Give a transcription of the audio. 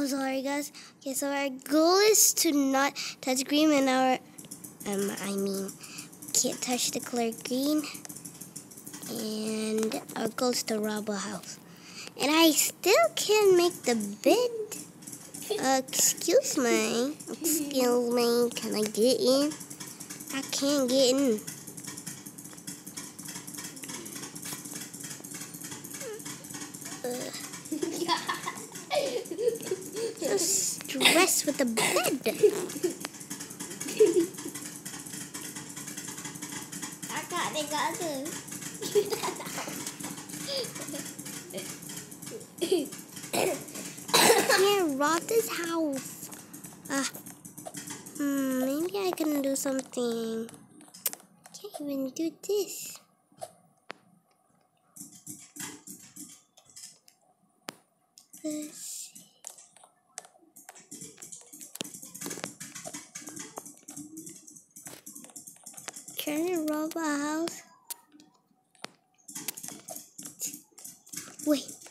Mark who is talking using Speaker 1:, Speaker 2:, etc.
Speaker 1: so sorry, guys. Okay, so our goal is to not touch green, and can't touch the color green. And our goal is to rob a house. And I still can't make the bed. Excuse me, can I get in? I can't get in. So stressed with the bed. I can't rob this house. Maybe I can do something. Can't even do this. Let's see. Trying to rob a house. Wait.